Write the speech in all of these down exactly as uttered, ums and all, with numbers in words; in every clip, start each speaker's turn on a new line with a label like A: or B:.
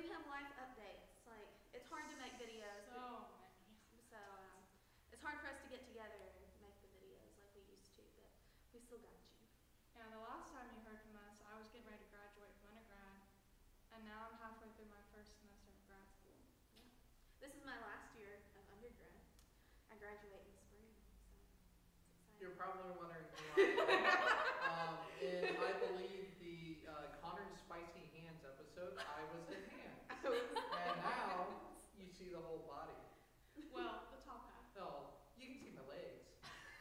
A: we have life updates. Like, it's hard to make videos.
B: So many.
A: So, um, it's hard for us to get together and make the videos like we used to, but we still got you.
B: Yeah, the last time you heard from us, I was getting ready to graduate from undergrad, and now I'm halfway through my first semester of grad school.
A: Yeah. This is my last year of undergrad. I graduate in spring, so it's exciting.
C: You're probably wondering why. um, in, I believe, the uh, Connor's Spicy Hands episode, I was in hands. And now, you see the whole body.
B: Well, the top half.
C: Oh, you can see my legs.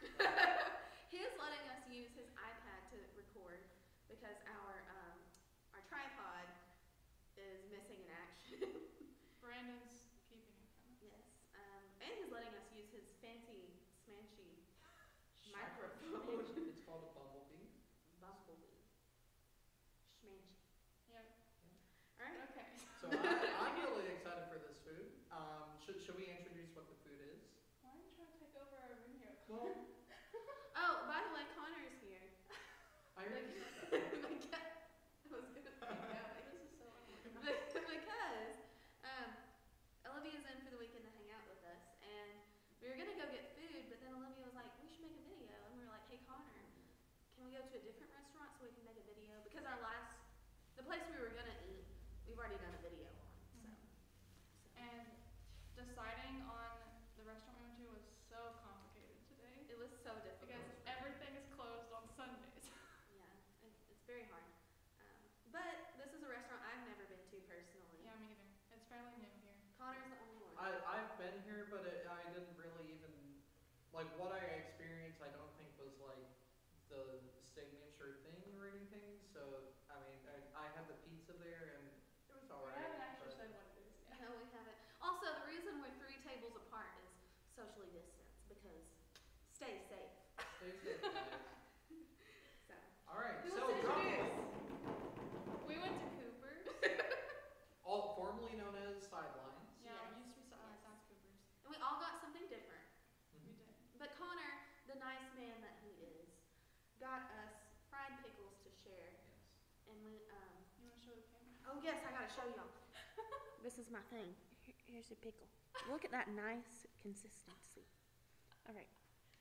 A: He is letting us use his iPad to record because our um, our tripod is missing in action.
B: Brandon's keeping it from us.
A: Yes, um, and he's letting us use his fancy, smanchy
C: Shh.
A: microphone.
C: It's called a bumblebee.
A: Bumblebee. Schmanchy.
B: Yep.
A: All right.
B: Okay.
C: So I, I'm really excited for this food. Um, should, should we introduce what the food is?
B: Why are you trying to take over our video?
C: Well,
A: Oh, by the way, Connor's here.
C: I already said that.
A: Because I was gonna freak out.
B: This is so unorganized.
A: Because um, Olivia's in for the weekend to hang out with us, and we were gonna go get food, but then Olivia was like, "We should make a video," and we were like, "Hey Connor, can we go to a different restaurant so we can make a video?" Because our last, the place we were gonna eat, we've already done a video on. So, so.
B: And deciding on the restaurant we went to was so complicated today
A: It was so difficult.
B: because everything is closed on Sundays.
A: Yeah, it, it's very hard. Um, but this is a restaurant I've never been to personally.
B: Yeah, me either. It's fairly new here.
A: Connor's the only one.
C: I, I've been here, but it, I didn't really even, like, what I experienced, I don't think was, like, the signature thing or anything. So, I mean, I, I had the pizza there, and it was
B: We
C: alright.
B: haven't actually
C: but-
B: said what it is yet.
A: No, we haven't. Also, the reason we're three tables apart is socially distanced because stay safe.
C: Stay safe, guys.
A: So,
C: Alright,
A: Who
C: so
A: wants to
C: drop
A: introduce?
C: off.
B: We went to Cooper's.
C: All formerly known as Sidelines.
B: Yeah,
A: Yes.
B: we used to be South
A: Yes.
B: South Cooper's.
A: and we all got something different.
B: We did.
A: But Connor, the nice man that he is, got us fried pickles to share.
C: Yes.
A: And we, um,
B: You want to show the camera?
A: oh yes, I gotta show y'all. This is my thing. Here- Here's a pickle. Look at that nice consistency. All right.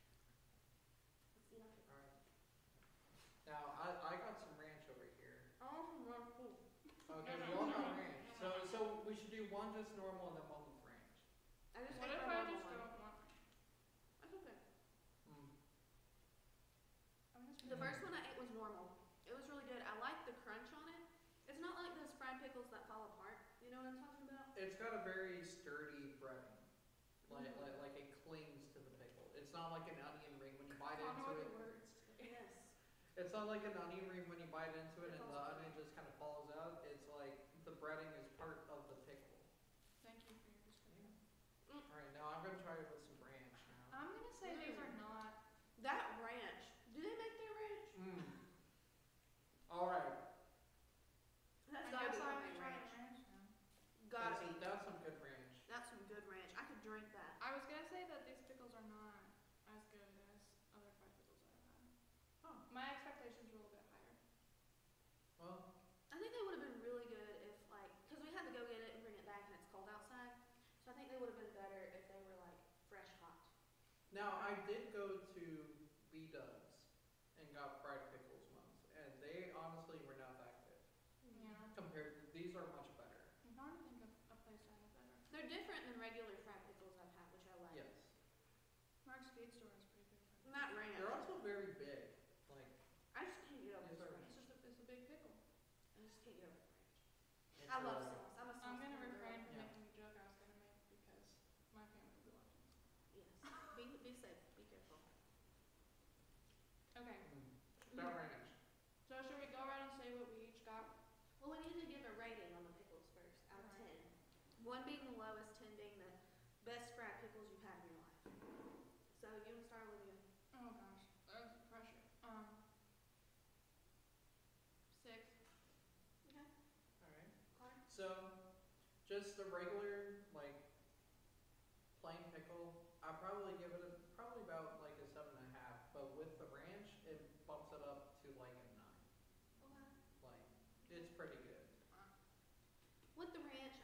A: Let's eat our pickle.
C: Alright. Now, I, I got some ranch over here.
A: Oh, no, cool.
C: Okay,
B: No,
C: we
B: no,
C: all
B: no,
C: got
B: no,
C: ranch.
B: no,
C: So,
B: no.
C: so we should do one just normal and then one with ranch.
A: I just
B: What
A: ate
B: if
A: my
B: I
A: normal
B: just
A: one.
B: don't want?
A: That's okay.
C: Mm.
B: I'm just
A: The first one I ate was normal. It was really good. I like the crunch on it. It's not like those fried pickles that fall apart. You know what I'm talking about?
C: It's got a very sturdy breading. Like,
A: Mhm.
C: like, like it clings to the pickle. It's not like an onion ring when you bite
B: I don't know
C: into
B: the
C: it.
B: words.
A: Yes.
C: It's not like an onion ring when you bite into it
A: It
C: and
A: falls
C: the
A: apart.
C: onion just kind of falls out. It's like the breading is part of the pickle.
B: Thank you for your description.
C: Alright, now I'm gonna try it with some ranch now.
B: I'm gonna say these are
A: Mm.
B: not.
A: That ranch. Do they make their ranch?
C: Mmm. Alright.
A: That's
B: I
A: gotta
B: guess
A: be
B: I'm
A: homemade
B: gonna try
A: ranch.
B: ranch now.
A: Gotta
C: That's,
A: be.
C: that's some good ranch.
A: That's some good ranch. I could drink that.
B: I was gonna say that these pickles are not as good as other fried pickles I've had.
C: Huh.
B: My expectations were a little bit higher.
C: Well,
A: I think they would have been really good if, like, because we had to go get it and bring it back and it's cold outside. So I think they would have been better if they were, like, fresh hot.
C: now I did go to B-Dubs and got fried pickles once, and they honestly were not that good.
B: Yeah.
C: Compared to, these are much better.
B: I'm trying to think of a place I have better.
A: They're different than regular fried pickles I've had, which I like.
C: Yes.
B: Mark's Feed Store is pretty good. fried
A: Not
B: pickles.
A: ranch.
C: They're also very big. Like,
A: I just can't get over
C: Yes,
A: this
C: sir.
A: ranch.
B: It's just a, it's a big pickle.
A: I just can't get over the ranch.
C: it's,
A: I love
C: uh,
A: sauce. I'm a sauce
B: I'm gonna
A: kind of girl.
B: refrain from
C: Yeah.
B: making the joke I was gonna make because my family will be watching.
A: Yes. Be, be safe. Be careful.
B: Okay,
C: mm, That ranch.
B: so should we go around and say what we each got?
A: Well, we need to give a rating on the pickles first, out of
B: Alright.
A: ten. One being the lowest, ten being the best fried pickles you've had in your life. So you want to start with you?
B: Oh gosh, that's pressure. Um, six.
A: Okay.
C: Alright.
A: Clark?
C: So, just the regular, like, plain pickle, I'd probably give it a, probably about like a seven and a half, but with the ranch, it bumps it up to like a nine.
A: Okay.
C: Like, it's pretty good.
A: With the ranch,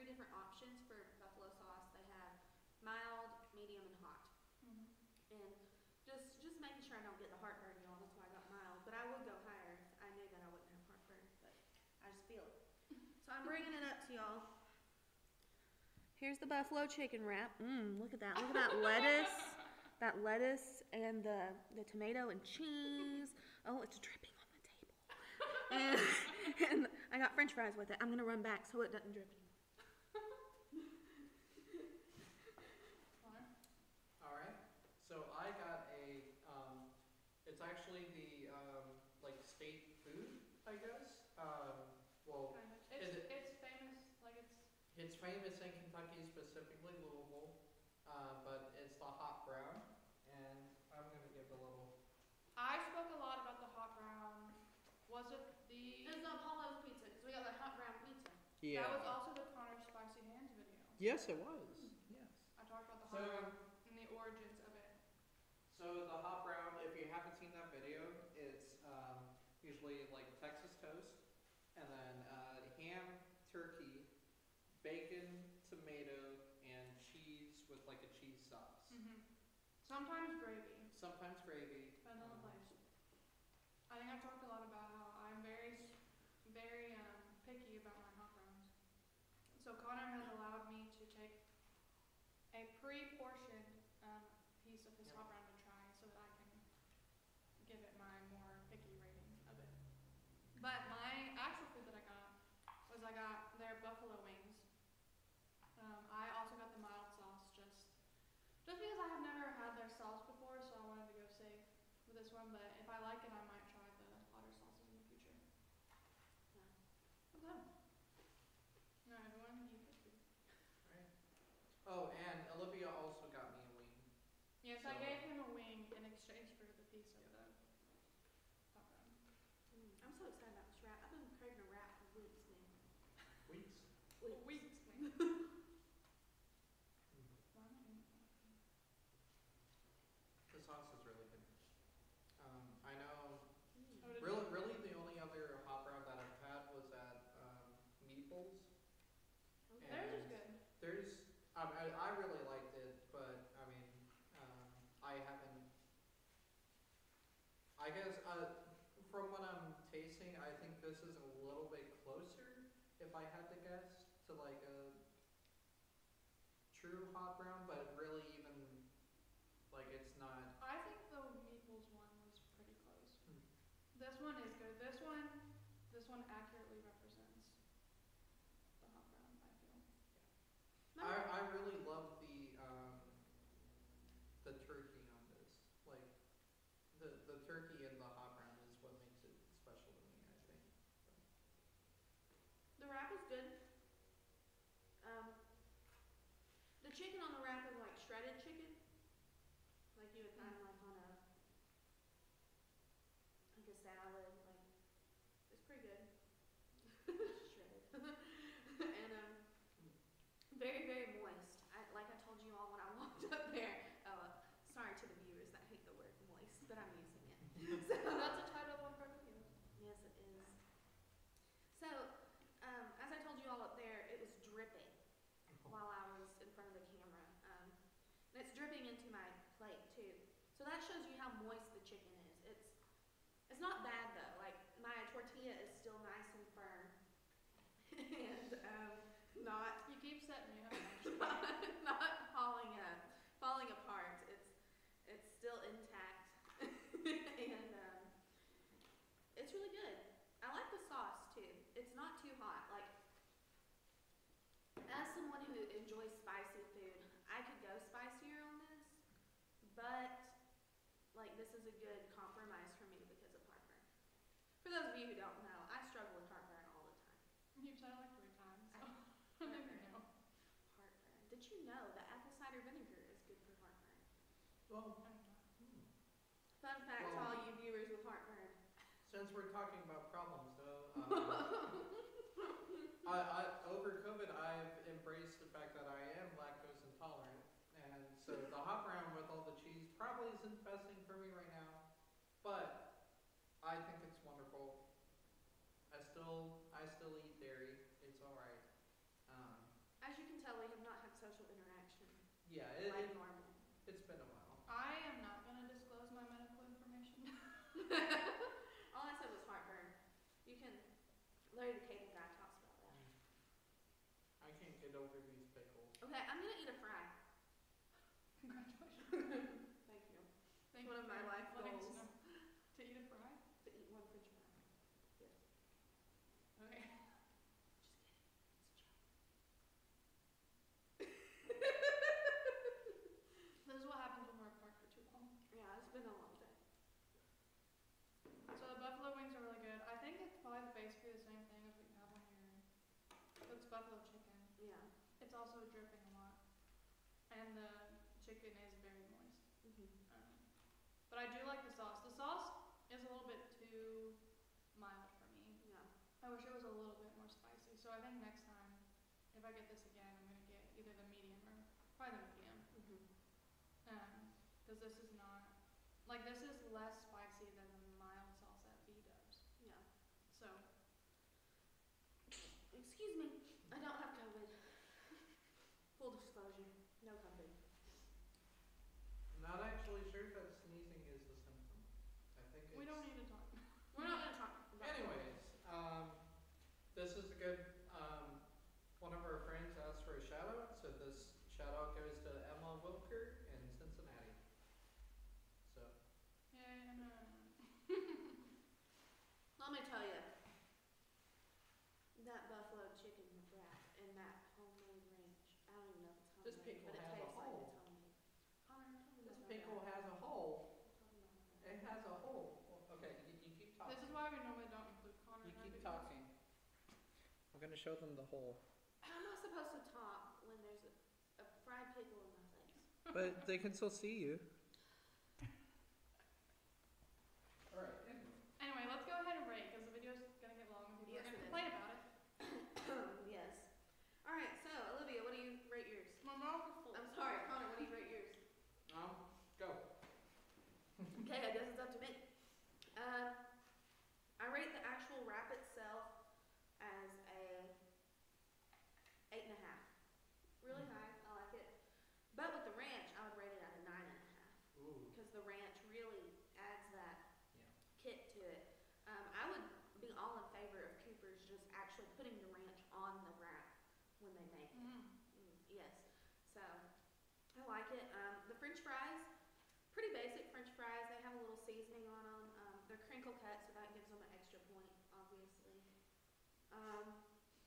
A: three different options for buffalo sauce. They have mild, medium, and hot.
B: Mhm.
A: And just just making sure I don't get the heartburn, y'all. That's why I got mild. But I would go higher if I knew that I wouldn't have heartburn. But I just feel it. So I'm bringing it up to y'all. Here's the buffalo chicken wrap. Mmm, look at that. Look at that lettuce. That lettuce and the, the tomato and cheese. Oh, it's dripping on the table. And, and I got french fries with it. I'm going to run back so it doesn't drip anymore.
B: Connor?
C: Alright, so I got a, um, it's actually the, um, like state food, I guess. Um, well,
B: Kind of.
C: is
B: It's,
C: it-
B: it's famous, like it's,
C: it's famous in Kentucky, specifically Louisville, uh, but it's the hot brown, and I'm gonna give a little,
B: I spoke a lot about the hot brown. Was it the,
A: It's the Apollo's pizza because we got the hot brown pizza.
B: that was also the Connor Spicy Hands video.
C: Yes, it was, yes.
B: I talked about the
C: So,
B: hot brown and the origins of it.
C: So the hot brown, if you haven't seen that video, it's um, usually like Texas toast, and then uh, ham, turkey, bacon, tomato, and cheese with like a cheese sauce.
B: Mhm. Sometimes gravy,
C: Sometimes gravy.
B: depends on the
C: um,
B: place. I think I've talked a lot about how I'm very, s- very um, picky about my hot browns. So Connor has allowed me to take a pre-portioned um, piece of his
C: Yep.
B: hot brown to try, so that I can give it my more picky rating of it. But my actual food that I got was I got their buffalo wings. Um, I also got the mild sauce, just just because I have never had their sauce before, so I wanted to go safe with this one. But if I like it, I might try the hotter sauces in the future.
A: Yeah.
B: Okay. No, everyone eat their food.
C: Right. Oh, and Olivia also got me a wing.
B: Yes, I
C: So-
B: gave him a wing in exchange for the piece of the hot brown.
A: Mm, I'm so excited about this wrap. I've been craving a wrap for weeks, man.
C: Weeks.
B: For weeks, man. Why am I eating that?
C: The sauce is really good. Um, I know.
A: Mm.
B: Oh, did
C: Really, really, the only other hot brown that I've had was at um, Meeple's.
A: Okay.
B: Theirs is
C: And
B: good.
C: There's, I, I, I really liked it, but I mean, um, I haven't. I guess uh, from what I'm tasting, I think this is a little bit closer, if I had to guess, to like a true hot brown, but really even like it's not.
B: I think the Meeples one was pretty close.
C: Hmm.
B: This one is good. This one, this one accurately represents the hot brown, I feel.
C: I, I really love the um, the turkey on this. Like the the turkey and the hot brown is what makes it special to me, I think.
A: The wrap is good. Um, the chicken on the wrap is like shredded chicken, like you would find like on a like a salad. Like it's pretty good. Shredded. And um, very very moist. I, like I told you all when I walked up there. Oh, uh, sorry to the viewers that hate the word moist, but I'm using it. So
B: That's a title of one for video.
A: yes, it is. So, um, as I told you all up there, it was dripping while I was in front of the camera. Um, and it's dripping into my plate too. So that shows you how moist the chicken is. It's it's not bad though. Like my tortilla is still nice and firm, and um, not
B: You keep setting me up.
A: not, not falling up, falling apart. It's it's still intact, and um, it's really good. I like the sauce too. It's not too hot. Like as someone who enjoys spicy food, I could go spicier on this, but like this is a good compromise for me because of heartburn. For those of you who don't know, I struggle with heartburn all the time.
B: You've said it like three times. So.
A: I-
B: I don't even know.
A: Heartburn. Did you know that apple cider vinegar is good for heartburn?
C: Well,
B: I don't know.
C: hmm.
A: Fun fact to
C: Well-
A: all you viewers with heartburn.
C: Since we're talking about problems, though, um, I, I, over COVID, I've embraced the fact that I am lactose intolerant, and so the hot brown with all the cheese probably isn't the best thing for me right now, but I think it's wonderful. I still, I still eat dairy. It's all right. Um,
A: I
C: Yeah, it,
A: like
C: it,
A: normal.
C: it's been a while.
B: I am not gonna disclose my medical information.
A: All I said was heartburn. You can, Larry the Cable Guy talks about that.
C: I can't get over these pickles.
A: Okay, I'm gonna eat a fry.
B: Congratulations.
A: Thank you.
B: Thank
A: One
B: you
A: of my
B: for
A: life
B: letting us
A: goals.
B: know. To eat a fry?
A: To eat one french fry. Yes.
B: Okay. This is what happens when we're apart for too long.
A: Yeah, it's been a long day.
B: So the buffalo wings are really good. I think it's probably basically the same thing as what you have when you're. It's buffalo chicken.
A: Yeah.
B: It's also dripping a lot, and the chicken is very moist.
A: Mhm.
B: Um, but I do like the sauce. The sauce is a little bit too mild for me.
A: Yeah.
B: I wish it was a little bit more spicy. So I think next time, if I get this again, I'm gonna get either the medium or probably the medium.
A: Mhm.
B: Um, because this is not like this is less spicy than the mild sauce that V does.
A: Yeah.
B: So
A: Excuse me. I don't have COVID. Full disclosure. No COVID.
C: I'm not actually sure that sneezing is a symptom. I think it's...
B: we don't need to talk.
A: We're not gonna talk about
C: Anyways, um, this is a good, um, one of our friends asked for a shout out, so this shout out goes to Emma Wilker in Cincinnati. So,
B: Yeah, I'm uh,
A: Let me tell you, that buffalo chicken wrap and that homemade ranch, I don't even know if it's
C: This
A: homemade,
C: pickle
A: but it
C: has a
A: tastes like
C: hole.
A: it's homemade. Connor, tell me
C: this
A: about
C: pickle
A: that.
C: has a hole.
A: Tell me about that.
C: It has a hole. Okay, you, you keep
B: this
C: talking.
B: is why we normally don't include Connor
C: You
B: in our
C: keep
B: videos.
C: talking. I'm gonna show them the hole.
A: How am I supposed to talk when there's a, a fried pickle in my face?
C: But they can still see you. Alright, anyway.
B: Anyway, let's go ahead and rate because the video's gonna get long and people
A: Yes,
B: are gonna
A: it is.
B: complain about it.
A: Yes. Alright, so Olivia, what do you rate yours?
B: My mouth is full.
A: I'm sorry, Connor, what do you rate yours?
C: Um, go.
A: Okay, I guess it's up to me. Um, I rate the actual wrap itself as a eight and a half. Really high, I like it. But with the ranch, I would rate it at a nine and a half
C: Ooh.
A: because the ranch really adds that
C: Yeah.
A: kick to it. Um, I would be all in favor of Cooper's just actually putting the ranch on the wrap when they make it.
B: Mm.
A: Mm, yes. So I like it. Um, the French fries, pretty basic French fries. They have a little seasoning on them. Um, they're crinkle cut, so that gives them an extra point, obviously. Um,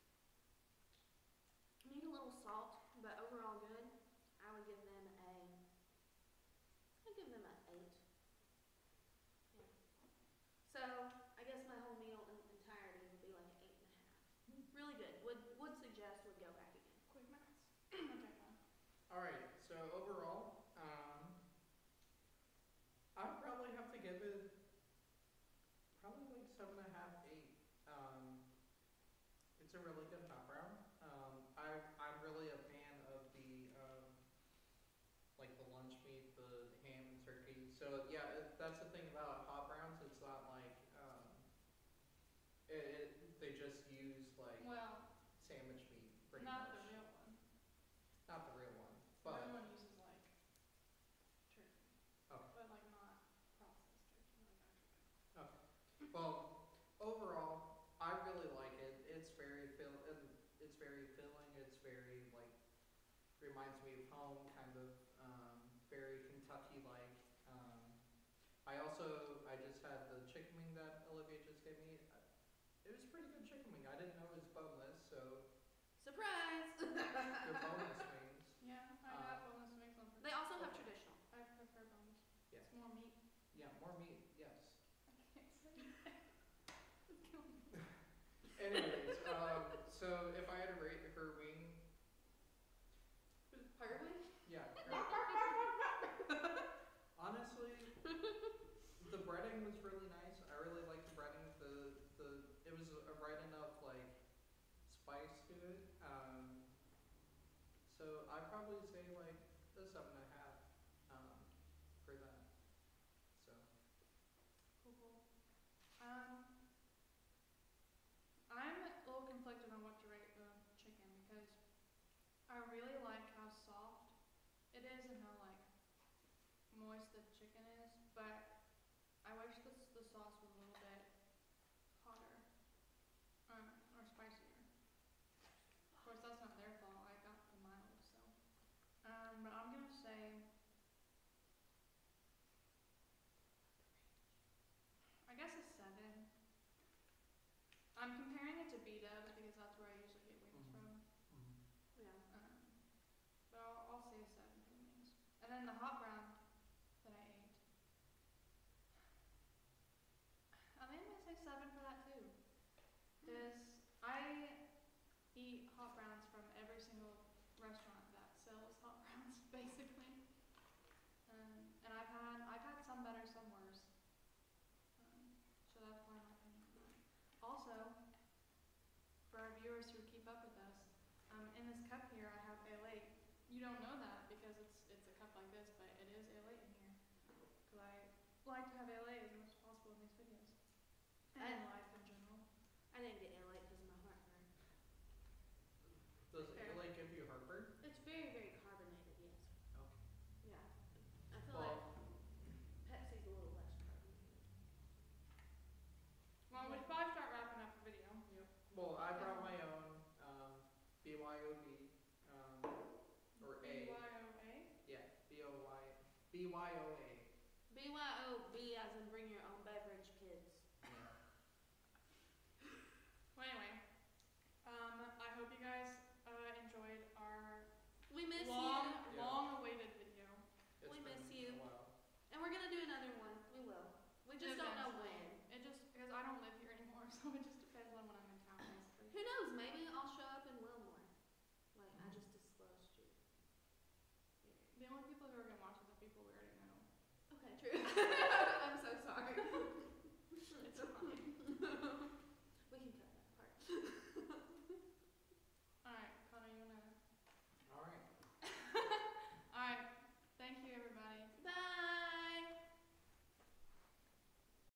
A: need a little salt, but overall good. I would give them a. I'd give them an eight. Yeah. So I guess my whole meal in entirety would be like an eight and a half. Really good. Would would suggest would go back again.
B: Quick maths. Okay, fine.
C: Alright, so overall, um, I would probably have to give it probably like seven and a half, eight. Um, it's a really good hot brown. Um, I, I'm really a fan of the, um, like the lunch meat, the ham and turkey. So yeah, it, that's the thing about hot browns. It's not like, um, it, it they just use like
B: Well,
C: sandwich meat pretty
B: not
C: much.
B: the real one.
C: Not the real one,
B: The
C: but.
B: real one uses like turkey.
C: Okay.
B: But like not processed turkey, like actual turkey.
C: Well, overall, I really like it. It's very fill, and it's very filling. It's very like reminds me of home, kind of um, very Kentucky-like. Um, I also I just had the chicken wing that Olivia just gave me. It was pretty good chicken wing. I didn't know it was boneless, so
A: Surprise!
C: they're boneless wings.
B: Yeah, I
C: Um,
B: got boneless wings on
A: They
B: purpose.
A: also have traditional.
B: I prefer boneless.
C: Yeah.
B: It's more meat.
C: Yeah, more meat. Yes.
B: I can't say that. It's killing me.
C: Anyways, um, so if I had to rate her wing,
A: Hurley?
C: yeah. Honestly, the breading was really nice. I really liked the breading. The the it was a right enough like spice to it. Um, so I'd probably say like a seven and a half um, for that. So
B: Cool, cool. Um, I'm a little conflicted on what to rate the chicken because I really like how soft it that's where I usually get wings
C: Mhm.
B: from.
C: Mhm.
A: Yeah.
B: Um, but I'll, I'll say seven for the wings. And then the hot brown that I ate, I think I'm gonna say seven for that too. Cause I eat hot browns from every single restaurant that sells hot browns, basically. Um, and I've had I've had some better, some worse. Um, so that's why my opinion on that. Also, for our viewers who keep up with us, um, in this cup here I have ale eight. You don't know that because it's it's a cup like this, but it is ale eight in here. Cause I like to have ale eight as much as possible in these videos. And in
A: I-
B: life in general.
A: I didn't get ale eight because of my heartburn.
C: Does
B: Fair.
C: ale eight give you heartburn?
A: It's very, very carbonated, yes.
C: Okay.
A: Yeah. I feel like
C: Well,
A: Pepsi's a little less carbonated.
B: Well, we should probably start wrapping up the video.
C: well, I brought my own, um, B Y O B, um, or A.
B: B Y O A?
C: Yeah, B O Y, B Y O A.
A: B Y O B as in bring your own beverage, kids.
C: Yeah.
B: Well, anyway, um, I hope you guys uh, enjoyed our
A: We miss
B: long,
A: you.
C: Yeah.
B: long-awaited video.
C: It's
A: We
C: been
A: miss you.
C: a while.
A: And we're gonna do another one. We will. We just don't know
B: Eventually.
A: when.
B: It just because I don't live here anymore, so it just depends on when I'm in town, basically.
A: Who knows? Maybe I'll show up in Wilmore. Wait, I just disclosed you.
B: The only people who are gonna watch it are people we already know.
A: Okay, true.